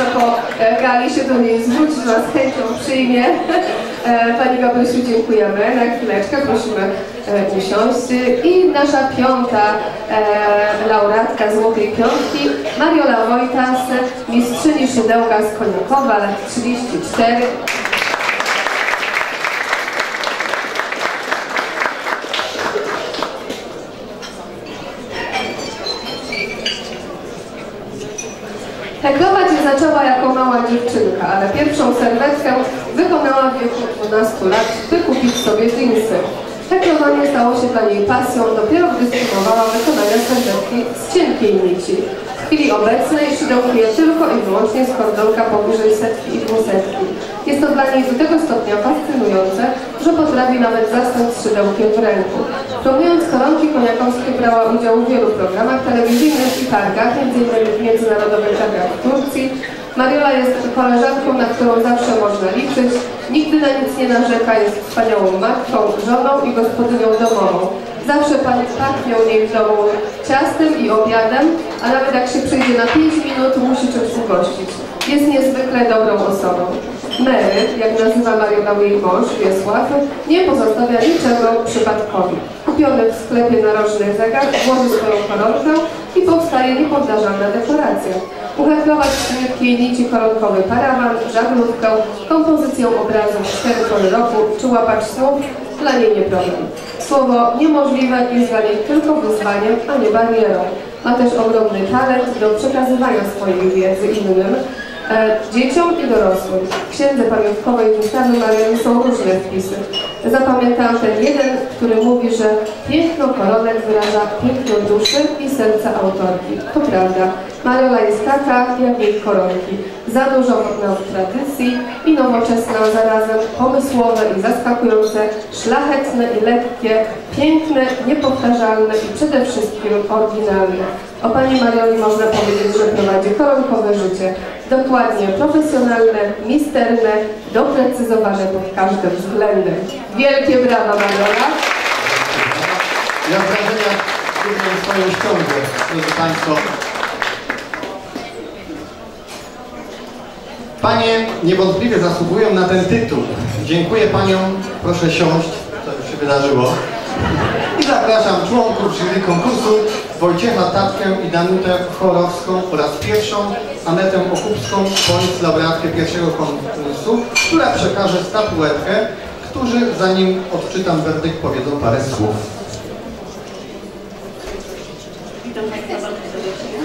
że po gali się do niej zwróci, że nas chęcią przyjmie. Pani Gabrysiu, dziękujemy. Na chwileczkę prosimy usiąść. I nasza piąta laureatka Złotej Piątki, Mariola Wojtas, mistrzyni szydełka z Koniakowa, lat 34. Heklować je zaczęła jako mała dziewczynka, ale pierwszą serwetkę wykonała w wieku 12 lat, by kupić sobie dżinsy. Heklowanie stało się dla niej pasją, dopiero gdy spróbowała wykonania serwetki z cienkiej nici. W chwili obecnej szydełkuje tylko i wyłącznie z kordonka powyżej 100 i 200. Jest to dla niej do tego stopnia fascynujące, że potrafi nawet zasnąć z szydełkiem w ręku. Promując koronki koniakowskie brała udział w wielu programach telewizyjnych i targach, m.in. w międzynarodowych targach w Turcji. Mariola jest koleżanką, na którą zawsze można liczyć, nigdy na nic nie narzeka, jest wspaniałą matką, żoną i gospodynią domową. Zawsze pachnie u niej w domu ciastem i obiadem, a nawet jak się przyjdzie na 5 minut, musi czymś ugościć. Jest niezwykle dobrą osobą. Mary, jak nazywa Mariola jej mąż, Wiesław, nie pozostawia niczego przypadkowi. Kupiony w sklepie narożny zegar, włoży swoją koronkę i powstaje niepowtarzalna dekoracja. Uheklować w miękkiej nici koronkowy parawan, żaglówkę, kompozycją obrazów 4 pory roku czy łapacz słów dla niej nie problem. Słowo niemożliwe jest dla niej tylko wyzwaniem, a nie barierą. Ma też ogromny talent do przekazywania swojej wiedzy innym, dzieciom i dorosłym. W księdze pamiątkowej wystawy Marioli są różne wpisy. Zapamiętałam ten jeden, który mówi, że piękno koronek wyraża piękno duszy i serca autorki. To prawda. Mariola jest taka, jak jej koronki. Za dużo nam tradycji i nowoczesne, a zarazem pomysłowe i zaskakujące, szlachetne i lekkie, piękne, niepowtarzalne i przede wszystkim oryginalne. O pani Marioli można powiedzieć, że prowadzi koronkowe życie. Dokładnie profesjonalne, misterne, doprecyzowane pod każdym względem. Wielkie brawa, Mariola! Ja wrażenia również swoją ściągę, drodzy Państwo. Panie niewątpliwie zasługują na ten tytuł. Dziękuję Paniom, proszę siąść, co już się wydarzyło. I zapraszam członków jury konkursu Wojciecha Tatkę i Danutę Chorowską oraz pierwszą Anetę Okupską, bądź laureatkę pierwszego konkursu, która przekaże statuetkę, którzy zanim odczytam werdykt powiedzą parę słów. Witam Państwa bardzo serdecznie.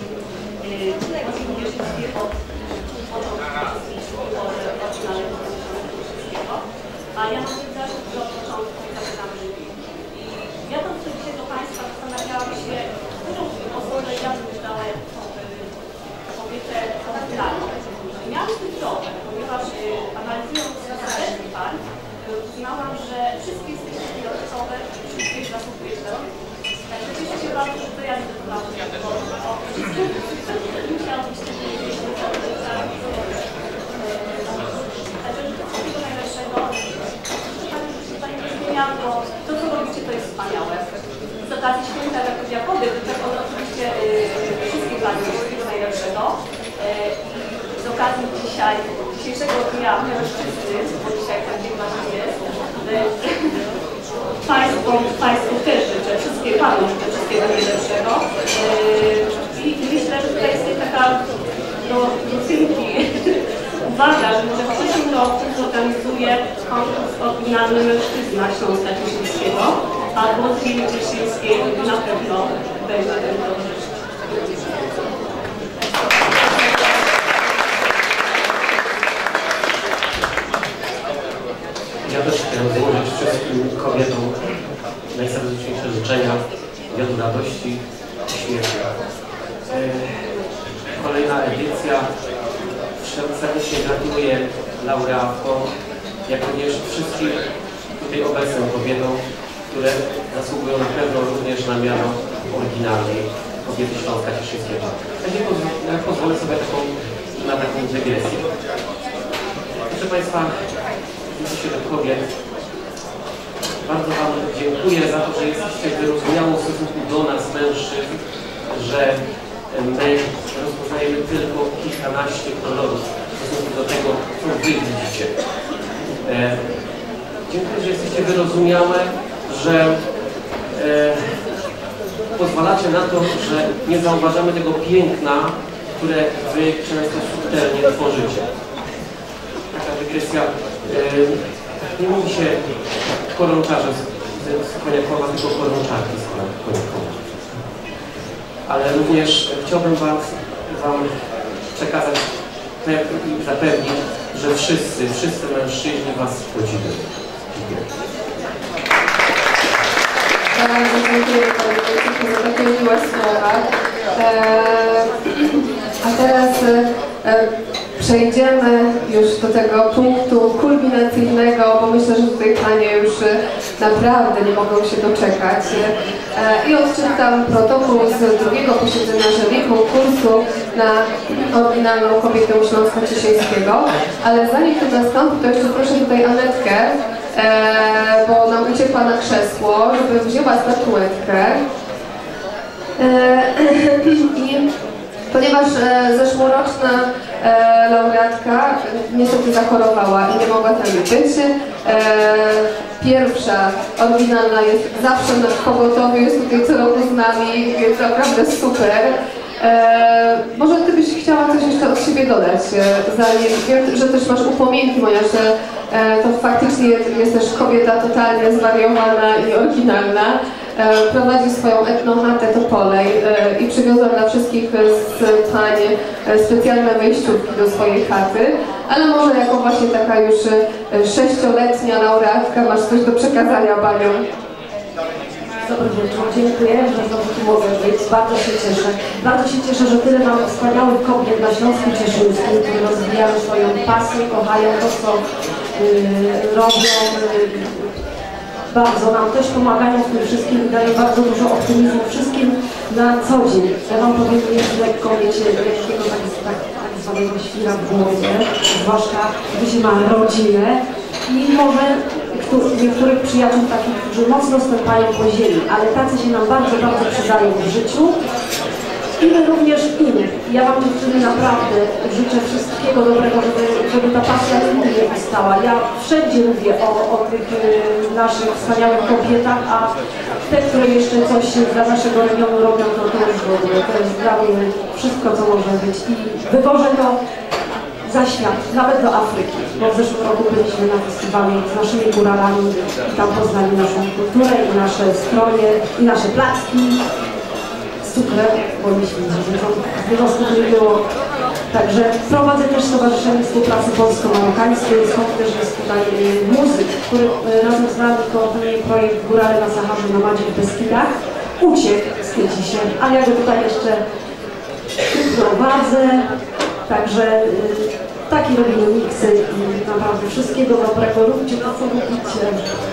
A ja mam zaszczyt, że od początku zapytam jury. Jadąc dzisiaj do Państwa, zastanawiałam się, którą osobę ja bym dała jako kobietę oryginalną. Miałam z tym problem, ponieważ analizując serdecznie pań, uznałam, że wszystkie jesteście wyjątkowe i wszystkie zasługuje na to. Także cieszę się bardzo, że to ja zdecydowałam się o musiałam być tym to, co robicie, to jest wspaniałe. Z okazji święta Jakuba Kobiet, czego oczywiście wszystkich dla nich wszystkiego najlepszego. I z okazji dzisiejszego dnia mężczyzny, bo dzisiaj tak dzień właśnie jest, Państwu też życzę, wszystkie Panu życzę wszystkiego najlepszego. I myślę, że tutaj jest taka do cynki uwaga, że może w przyszłym roku zorganizuje konkurs oryginalny mężczyzna Śląska Cieszyńskiego, a głos ziemi cieszyńskiej na pewno będzie ten dobrze. Ja też chciałem złożyć wszystkim kobietom najserdeczniejsze życzenia, wielu radości i śmiechu. Kolejna edycja. Serdecznie gratuluję laureatkom, jak również wszystkim tutaj obecnym kobietom, które zasługują na pewno również na miano oryginalnej kobiety Śląska Cieszyńskiego. Ja pozwolę sobie na taką dygresję. Proszę Państwa, widzicie do kobiet. Bardzo Wam dziękuję za to, że jesteście wyrozumiałą w stosunku do nas, mężczyzn, że my rozpoznajemy tylko kilkanaście kolorów w stosunku do tego, co wy widzicie. Dziękuję, że jesteście wyrozumiałe, że pozwalacie na to, że nie zauważamy tego piękna, które wy często subtelnie tworzycie. Taka dygresja, nie mówi się koronczarze z Koniakowa, tylko koronczarki z Koniakowa. Ale również chciałbym wam przekazać i zapewnić, że wszyscy mężczyźni was podziwiają. Bardzo dziękuję Panie Wojciechu za takie miłe słowa. A teraz przejdziemy już do tego punktu kulminacyjnego, bo myślę, że tutaj Panie już naprawdę nie mogą się doczekać. I odczytam protokół z drugiego posiedzenia jury konkursu na oryginalną kobietę Śląska Cieszyńskiego. Ale zanim to nastąpi, to jeszcze proszę tutaj Anetkę, bo nam uciekła na krzesło, żeby wzięła statuetkę. I ponieważ zeszłoroczna laureatka niestety zachorowała i nie mogła tam być, pierwsza oryginalna jest zawsze w pogotowiu, jest tutaj co roku z nami, więc naprawdę super. Może Ty byś chciała coś jeszcze od siebie dodać, zanim wiem, że też masz upominki moja, że to faktycznie jest też kobieta totalnie zwariowana i oryginalna. Prowadzi swoją etnochatę Topolej i przywiozła dla wszystkich z pań specjalne wejściówki do swojej chaty, ale może jako właśnie taka już 6-letnia laureatka masz coś do przekazania paniom. Dobry wieczór, dziękuję, że znowu tu mogę być, bardzo się cieszę. Bardzo się cieszę, że tyle mamy wspaniałych kobiet na Śląsku Cieszyńskim, które rozwijają swoją pasję, kochają to, co robią. Bardzo nam też pomagają w tym wszystkim i dają bardzo dużo optymizmu wszystkim na co dzień. Ja wam powiem, jest lekko mieć lekkiego tak zwanego świra w głowie, zwłaszcza gdy się ma rodzinę i może niektórych przyjaciół takich, którzy mocno stąpają po ziemi, ale tacy się nam bardzo, bardzo przydają w życiu. I my również innych. Ja wam dziewczyny naprawdę życzę wszystkiego dobrego, żeby ta pasja nigdy nie ustała. Ja wszędzie mówię o tych naszych wspaniałych kobietach, a te, które jeszcze coś dla naszego regionu robią, to już w ogóle. To jest dla mnie wszystko, co może być. I wywożę to za świat, nawet do Afryki, bo w zeszłym roku byliśmy na festiwalu z naszymi góralami i tam poznali naszą kulturę i nasze stroje i nasze placki. Cukrem, bo myślę, że to wyrostów nie było. Także prowadzę też Stowarzyszenie Współpracy Polsko-Marokańskiej, skąd też jest tutaj muzyk, który razem z nami koordynuje projekt Górale na Saharze na Madzie w Beskidach. Uciekł, wstydzi się, ale ja go tutaj jeszcze prowadzę. Także taki robimy miksy i naprawdę wszystkiego dobrego. Róbcie to, co lubicie.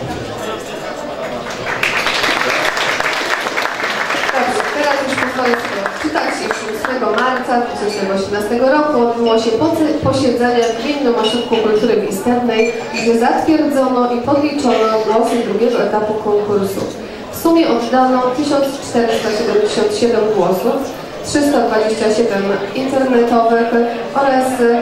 Czytać 8 marca 2018 roku odbyło się posiedzenie w Gminnym Ośrodku Kultury Wisternej, gdzie zatwierdzono i podliczono głosy drugiego etapu konkursu. W sumie oddano 1477 głosów, 327 internetowych oraz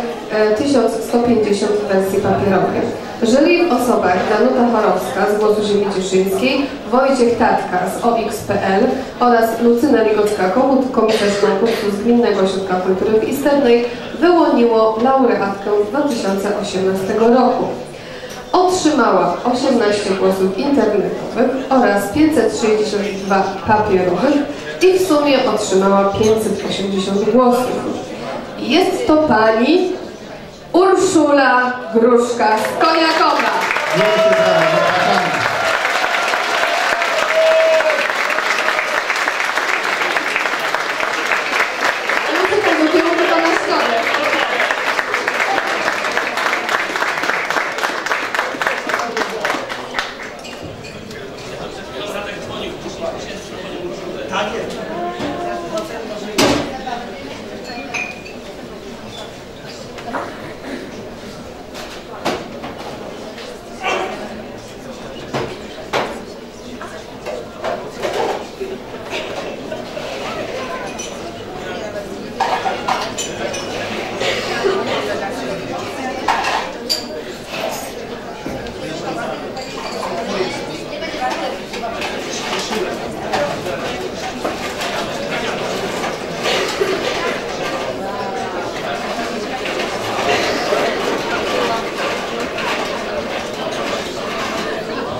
1150 wersji papierowych. Jury w osobach Danuta Chorowska z Głosu Ziemi Cieszyńskiej, Wojciech Tatka z OX.pl oraz Lucyna Ligocka-Kogut, komisarz konkursu z Gminnego Ośrodka Kultury Wisternej, wyłoniło laureatkę 2018 roku. Otrzymała 18 głosów internetowych oraz 562 papierowych i w sumie otrzymała 580 głosów. Jest to pani Urszula Gruszka z Koniakowa.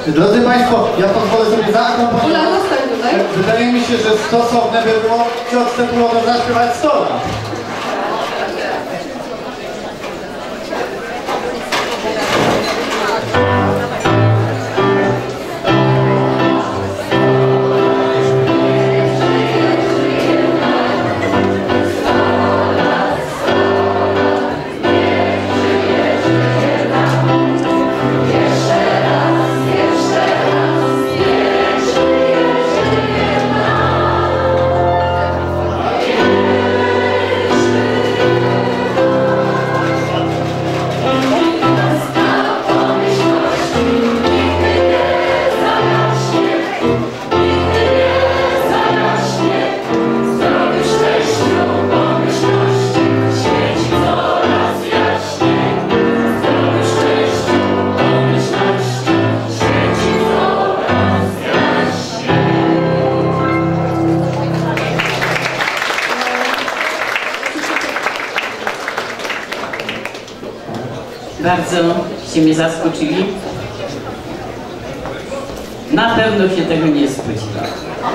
Drodzy Państwo, ja pozwolę sobie Ula, zaakomponować. zostań tutaj. Wydaje mi się, że stosowne by było ciotce Tułowo zaśpiewać 100 lat. Bardzo się mnie zaskoczyli. Na pewno się tego nie spodziewałam.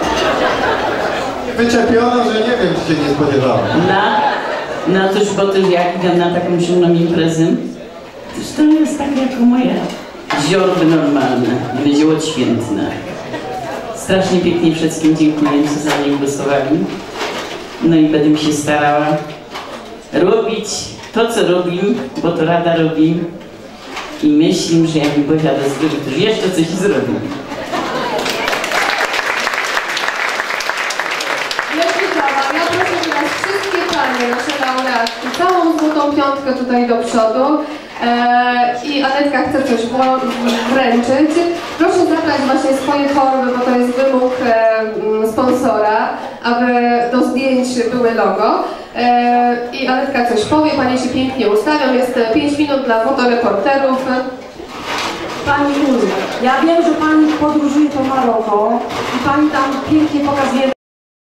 Wyczepiono, że nie wiem, czy się nie spodziewałem. No cóż, bo to jak idę na taką szumną imprezę, to jest tak jak moje ziorby normalne, zioło świętne. Strasznie pięknie wszystkim dziękuję, co za mnie głosowali. No i będę się starała robić to, co robię, bo to Rada robi i myślę, że jak mi posiada zrobi, to jeszcze coś zrobi. Wielkie brawa. Ja proszę teraz wszystkie panie, nasze laureatki, całą złotą piątkę tutaj do przodu. I Anetka chce coś wręczyć. Proszę zabrać właśnie swoje torby, bo to jest wymóg sponsora, aby do zdjęć były logo. I Anetka coś powie, panie się pięknie ustawią, jest 5 minut dla fotoreporterów. Pani Ulu, ja wiem, że Pani podróżuje po Maroko i Pani tam pięknie pokazuje